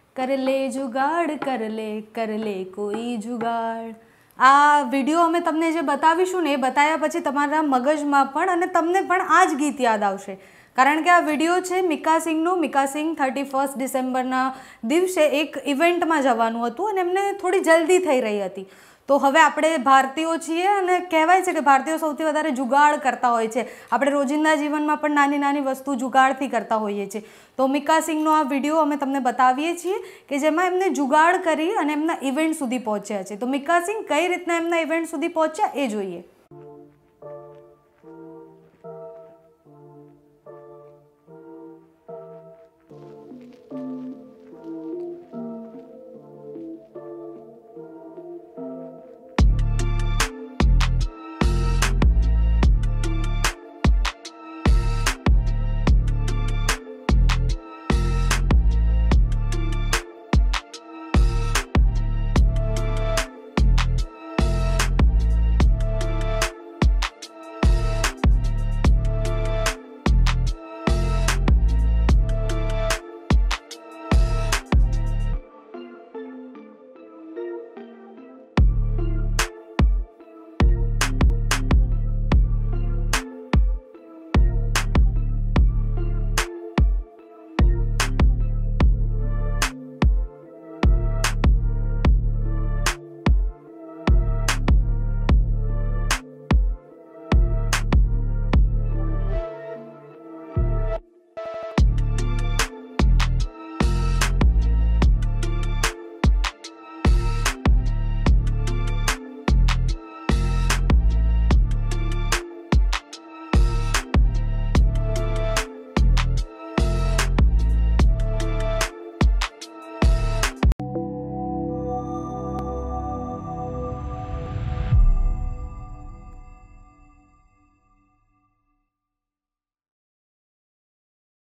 कर ले કોઈ જુગાડ। આ વિડીયો અમે તમને જે બતાવીશું ને એ બતાવ્યા પછી તમારા મગજમાં પણ અને તમને પણ આ જ ગીત યાદ આવશે, કારણ કે આ વિડીયો છે મિકા સિંઘનો। મિકા સિંઘ 31 ડિસેમ્બરના દિવસે એક ઇવેન્ટમાં જવાનું હતું અને એમને થોડી જલ્દી થઈ રહી હતી। તો હવે આપણે ભારતીયો છીએ અને કહેવાય છે કે ભારતીયો સૌથી વધારે જુગાડ કરતા હોય છે। આપણે રોજિંદા જીવનમાં પણ નાની નાની વસ્તુ જુગાડથી કરતા હોઈએ છીએ। તો મિકા સિંઘનો આ વિડીયો અમે તમને બતાવીએ છીએ કે જેમાં એમને જુગાડ કરી અને એમના ઇવેન્ટ સુધી પહોંચ્યા છે। તો મિકા સિંઘ કઈ રીતના એમના ઇવેન્ટ સુધી પહોંચ્યા એ જોઈએ।